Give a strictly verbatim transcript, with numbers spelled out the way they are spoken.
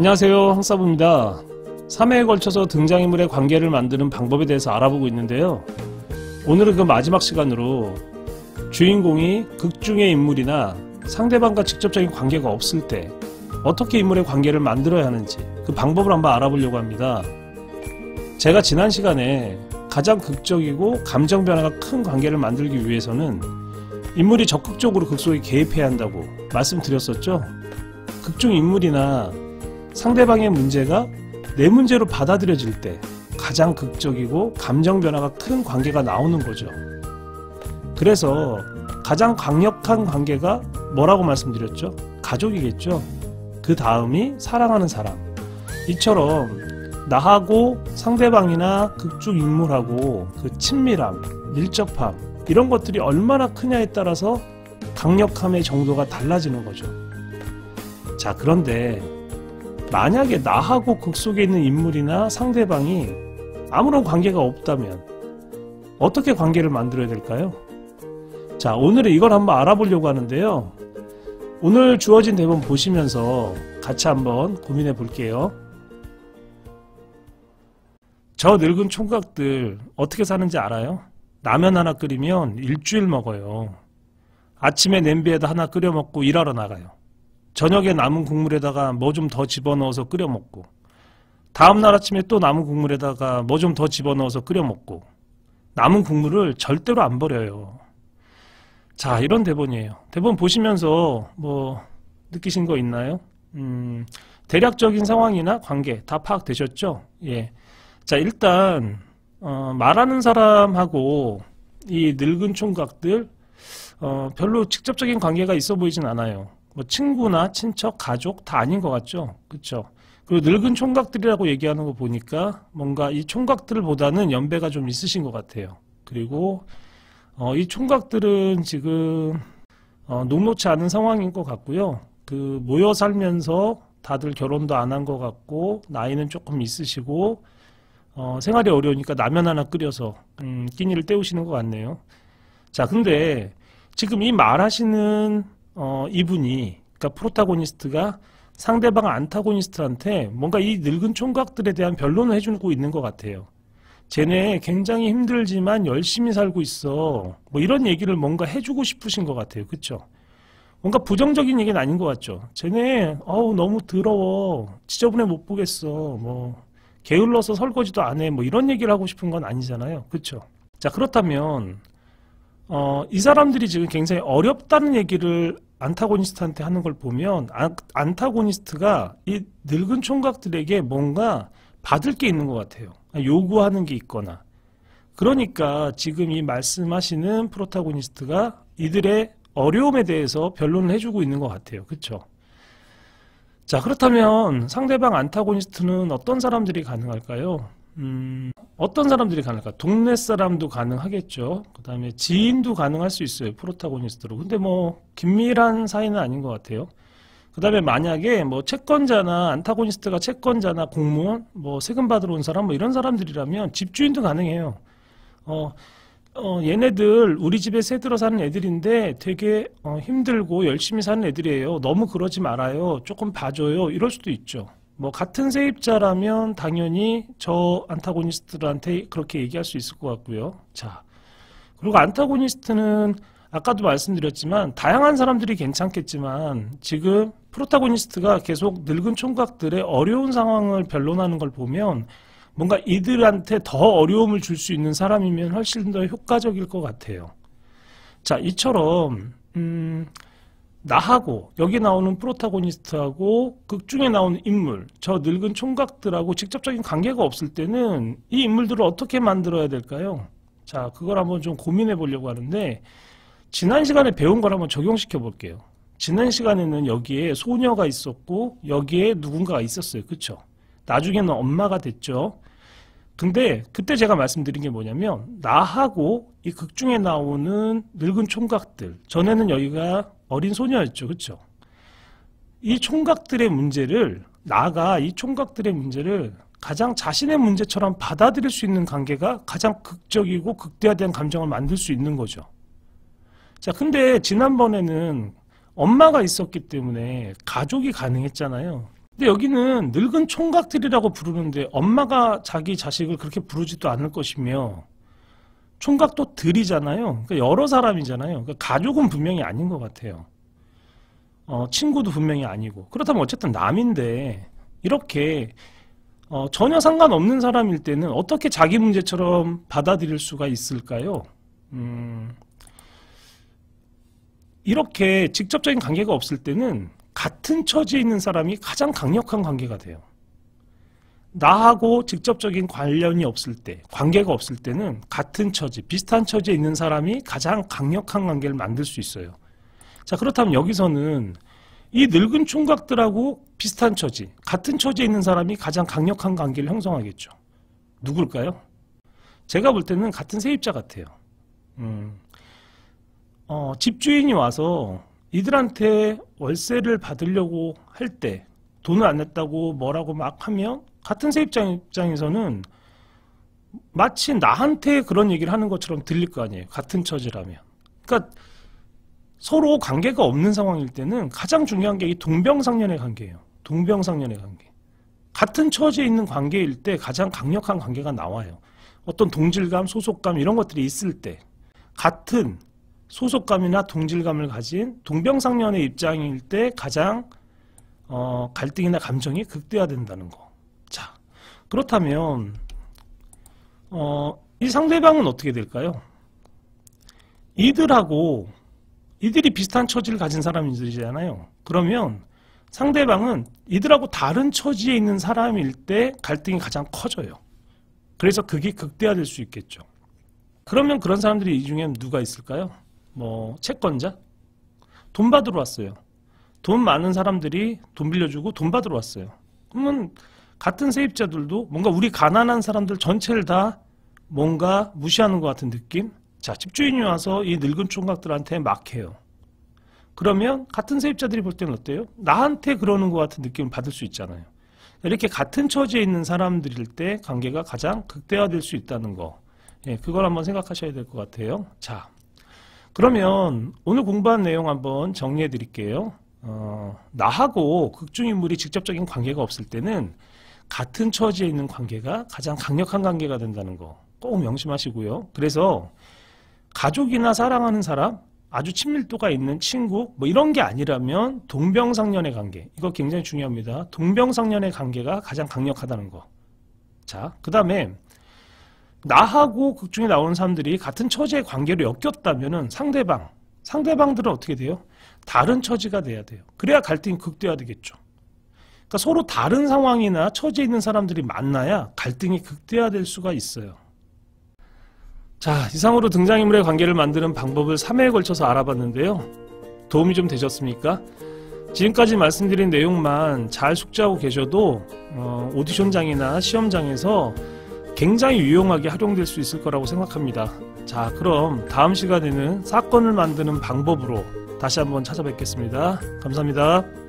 안녕하세요, 황사부입니다. 삼 회에 걸쳐서 등장인물의 관계를 만드는 방법에 대해서 알아보고 있는데요. 오늘은 그 마지막 시간으로 주인공이 극중의 인물이나 상대방과 직접적인 관계가 없을 때 어떻게 인물의 관계를 만들어야 하는지 그 방법을 한번 알아보려고 합니다. 제가 지난 시간에 가장 극적이고 감정 변화가 큰 관계를 만들기 위해서는 인물이 적극적으로 극 속에 개입해야 한다고 말씀드렸었죠. 극중 인물이나 상대방의 문제가 내 문제로 받아들여질 때 가장 극적이고 감정 변화가 큰 관계가 나오는 거죠. 그래서 가장 강력한 관계가 뭐라고 말씀드렸죠? 가족이겠죠. 그 다음이 사랑하는 사람. 이처럼 나하고 상대방이나 극중 인물하고 그 친밀함, 밀접함 이런 것들이 얼마나 크냐에 따라서 강력함의 정도가 달라지는 거죠. 자, 그런데 만약에 나하고 극 속에 있는 인물이나 상대방이 아무런 관계가 없다면 어떻게 관계를 만들어야 될까요? 자, 오늘은 이걸 한번 알아보려고 하는데요. 오늘 주어진 대본 보시면서 같이 한번 고민해 볼게요. 저 늙은 총각들 어떻게 사는지 알아요? 라면 하나 끓이면 일주일 먹어요. 아침에 냄비에다 하나 끓여 먹고 일하러 나가요. 저녁에 남은 국물에다가 뭐 좀 더 집어넣어서 끓여 먹고, 다음날 아침에 또 남은 국물에다가 뭐 좀 더 집어넣어서 끓여 먹고, 남은 국물을 절대로 안 버려요. 자, 이런 대본이에요. 대본 보시면서 뭐 느끼신 거 있나요? 음, 대략적인 상황이나 관계 다 파악되셨죠? 예. 자, 일단 어, 말하는 사람하고 이 늙은 총각들 어, 별로 직접적인 관계가 있어 보이진 않아요. 뭐 친구나 친척, 가족 다 아닌 것 같죠? 그쵸? 그리고 늙은 총각들이라고 얘기하는 거 보니까 뭔가 이 총각들보다는 연배가 좀 있으신 것 같아요. 그리고 어, 이 총각들은 지금 어, 녹록치 않은 상황인 것 같고요. 그 모여 살면서 다들 결혼도 안 한 것 같고 나이는 조금 있으시고 어, 생활이 어려우니까 라면 하나 끓여서 음, 끼니를 때우시는 것 같네요. 자, 근데 지금 이 말하시는 어, 이분이, 그러니까 프로타고니스트가 상대방 안타고니스트한테 뭔가 이 늙은 총각들에 대한 변론을 해주고 있는 것 같아요. 쟤네 굉장히 힘들지만 열심히 살고 있어. 뭐 이런 얘기를 뭔가 해주고 싶으신 것 같아요. 그쵸? 뭔가 부정적인 얘기는 아닌 것 같죠? 쟤네, 어우, 너무 더러워. 지저분해 못 보겠어. 뭐, 게을러서 설거지도 안 해. 뭐 이런 얘기를 하고 싶은 건 아니잖아요. 그쵸? 자, 그렇다면, 어, 이 사람들이 지금 굉장히 어렵다는 얘기를 안타고니스트한테 하는 걸 보면 안, 안타고니스트가 이 늙은 총각들에게 뭔가 받을 게 있는 것 같아요. 요구하는 게 있거나. 그러니까 지금 이 말씀하시는 프로타고니스트가 이들의 어려움에 대해서 변론을 해주고 있는 것 같아요. 그쵸? 자, 그렇다면 상대방 안타고니스트는 어떤 사람들이 가능할까요? 음, 어떤 사람들이 가능할까? 동네 사람도 가능하겠죠. 그 다음에 지인도 가능할 수 있어요. 프로타고니스트로. 근데 뭐 긴밀한 사이는 아닌 것 같아요. 그 다음에 만약에 뭐 채권자나 안타고니스트가 채권자나 공무원, 뭐 세금 받으러 온 사람 뭐 이런 사람들이라면 집주인도 가능해요. 어, 어, 얘네들 우리 집에 새 들어 사는 애들인데 되게 어, 힘들고 열심히 사는 애들이에요. 너무 그러지 말아요. 조금 봐줘요. 이럴 수도 있죠. 뭐 같은 세입자라면 당연히 저 안타고니스트들한테 그렇게 얘기할 수 있을 것 같고요. 자, 그리고 안타고니스트는 아까도 말씀드렸지만 다양한 사람들이 괜찮겠지만 지금 프로타고니스트가 계속 늙은 총각들의 어려운 상황을 변론하는 걸 보면 뭔가 이들한테 더 어려움을 줄 수 있는 사람이면 훨씬 더 효과적일 것 같아요. 자, 이처럼 음, 나하고 여기 나오는 프로타고니스트하고 극중에 나오는 인물, 저 늙은 총각들하고 직접적인 관계가 없을 때는 이 인물들을 어떻게 만들어야 될까요? 자, 그걸 한번 좀 고민해 보려고 하는데 지난 시간에 배운 걸 한번 적용시켜 볼게요. 지난 시간에는 여기에 소녀가 있었고 여기에 누군가가 있었어요. 그쵸? 나중에는 엄마가 됐죠. 근데 그때 제가 말씀드린 게 뭐냐면 나하고 이 극중에 나오는 늙은 총각들, 전에는 여기가 어린 소녀였죠. 그쵸? 이 총각들의 문제를 나가 이 총각들의 문제를 가장 자신의 문제처럼 받아들일 수 있는 관계가 가장 극적이고 극대화된 감정을 만들 수 있는 거죠. 자, 근데 지난번에는 엄마가 있었기 때문에 가족이 가능했잖아요. 근데 여기는 늙은 총각들이라고 부르는데 엄마가 자기 자식을 그렇게 부르지도 않을 것이며 총각도 들이잖아요. 그러니까 여러 사람이잖아요. 그러니까 가족은 분명히 아닌 것 같아요. 어, 친구도 분명히 아니고. 그렇다면 어쨌든 남인데 이렇게 어, 전혀 상관없는 사람일 때는 어떻게 자기 문제처럼 받아들일 수가 있을까요? 음, 이렇게 직접적인 관계가 없을 때는 같은 처지에 있는 사람이 가장 강력한 관계가 돼요. 나하고 직접적인 관련이 없을 때, 관계가 없을 때는 같은 처지, 비슷한 처지에 있는 사람이 가장 강력한 관계를 만들 수 있어요. 자, 그렇다면 여기서는 이 늙은 총각들하고 비슷한 처지, 같은 처지에 있는 사람이 가장 강력한 관계를 형성하겠죠. 누굴까요? 제가 볼 때는 같은 세입자 같아요. 음, 어, 집주인이 와서 이들한테 월세를 받으려고 할 때 돈을 안 냈다고 뭐라고 막 하면 같은 세입자 입장에서는 마치 나한테 그런 얘기를 하는 것처럼 들릴 거 아니에요. 같은 처지라면. 그러니까 서로 관계가 없는 상황일 때는 가장 중요한 게 이 동병상련의 관계예요. 동병상련의 관계. 같은 처지에 있는 관계일 때 가장 강력한 관계가 나와요. 어떤 동질감, 소속감 이런 것들이 있을 때 같은 소속감이나 동질감을 가진 동병상련의 입장일 때 가장 어, 갈등이나 감정이 극대화된다는 거. 자, 그렇다면 어, 이 상대방은 어떻게 될까요? 이들하고 이들이 비슷한 처지를 가진 사람들이잖아요. 그러면 상대방은 이들하고 다른 처지에 있는 사람일 때 갈등이 가장 커져요. 그래서 그게 극대화될 수 있겠죠. 그러면 그런 사람들이 이 중에 누가 있을까요? 뭐 채권자? 돈 받으러 왔어요. 돈 많은 사람들이 돈 빌려주고 돈 받으러 왔어요. 그러면 같은 세입자들도 뭔가 우리 가난한 사람들 전체를 다 뭔가 무시하는 것 같은 느낌? 자, 집주인이 와서 이 늙은 총각들한테 막 해요. 그러면 같은 세입자들이 볼 때는 어때요? 나한테 그러는 것 같은 느낌을 받을 수 있잖아요. 이렇게 같은 처지에 있는 사람들일 때 관계가 가장 극대화될 수 있다는 거. 예, 그걸 한번 생각하셔야 될 것 같아요. 자, 그러면 오늘 공부한 내용 한번 정리해 드릴게요. 어, 나하고 극중인물이 직접적인 관계가 없을 때는 같은 처지에 있는 관계가 가장 강력한 관계가 된다는 거 꼭 명심하시고요. 그래서 가족이나 사랑하는 사람, 아주 친밀도가 있는 친구 뭐 이런 게 아니라면 동병상련의 관계, 이거 굉장히 중요합니다. 동병상련의 관계가 가장 강력하다는 거. 자, 그 다음에 나하고 극중에 나오는 사람들이 같은 처지의 관계로 엮였다면은 상대방, 상대방들은 어떻게 돼요? 다른 처지가 돼야 돼요. 그래야 갈등이 극대화되겠죠. 그러니까 서로 다른 상황이나 처지에 있는 사람들이 만나야 갈등이 극대화될 수가 있어요. 자, 이상으로 등장인물의 관계를 만드는 방법을 삼 회에 걸쳐서 알아봤는데요. 도움이 좀 되셨습니까? 지금까지 말씀드린 내용만 잘 숙지하고 계셔도 어, 오디션장이나 시험장에서 굉장히 유용하게 활용될 수 있을 거라고 생각합니다. 자, 그럼 다음 시간에는 사건을 만드는 방법으로 다시 한번 찾아뵙겠습니다. 감사합니다.